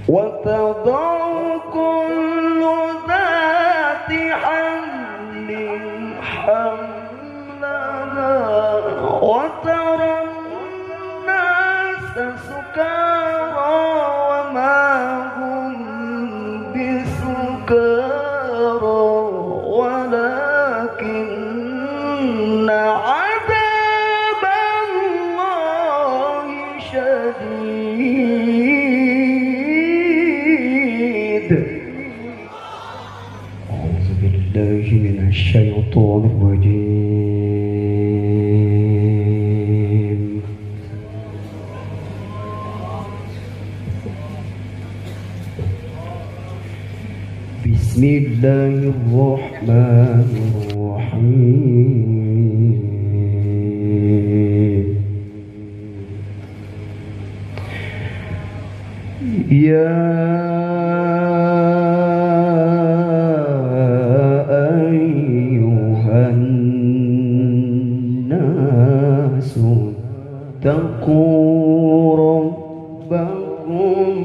وتضع كل ذات حمل حملها وترى الناس سكارى وما هم بسكارى ولكن عذاب الله شديد. أعوذ بالله من الشيطان الرجيم. بسم الله الرحمن الرحيم. يا أيها الناس اتقوا ربكم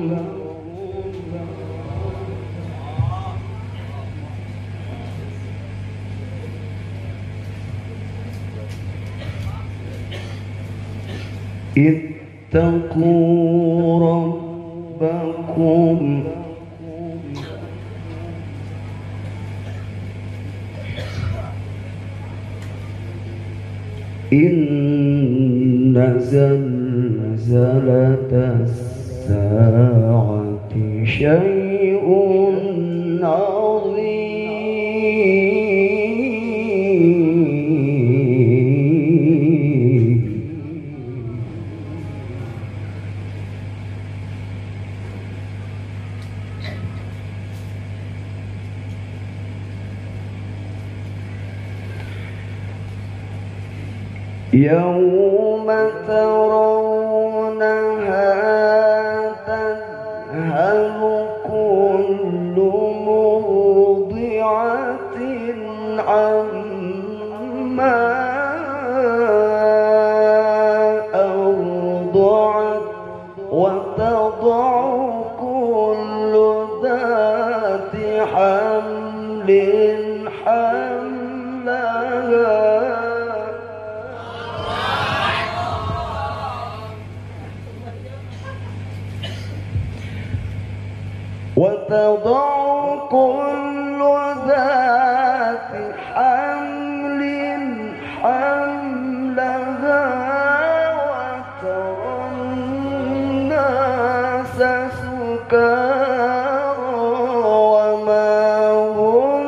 اتقوا ربكم إن زلزلة الساعة شيء عظيم. يوم ترونها تذهل كل مرضعة عما أرضعت وتضع كل ذات حمل حملها وتضع كل ذات حمل حملها وترى الناس سكارى وما هم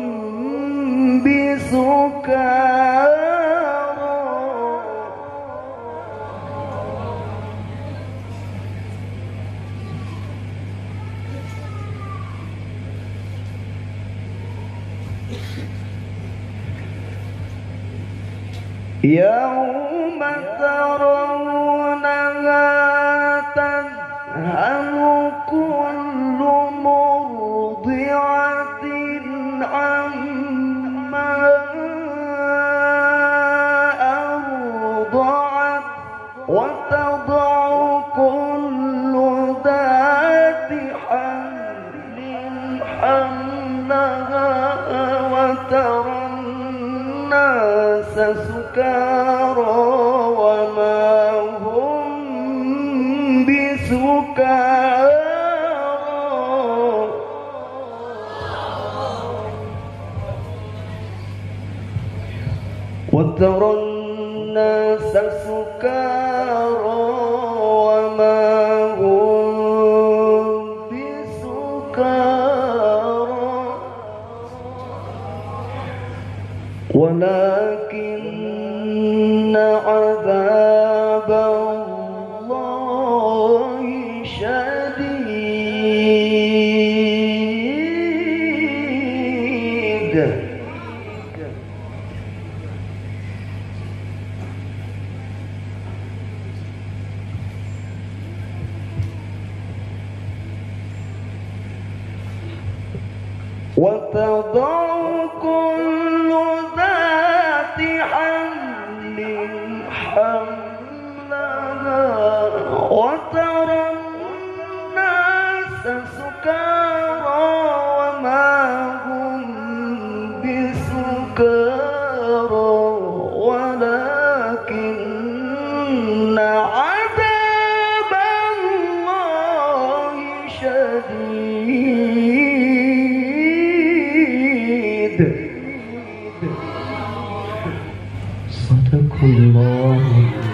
بسكارى يوم ترونها تذهل كل مرضعة عما أرضعت وتضع كل ذات حمل حملها وترى الناس سكارى وما هم بسكارى وترى الناس سكارى وما هم بسكارى ولكن عذاب الله شديد. وتضع كل ذات حمل حملها وترى الناس شديد صدق الله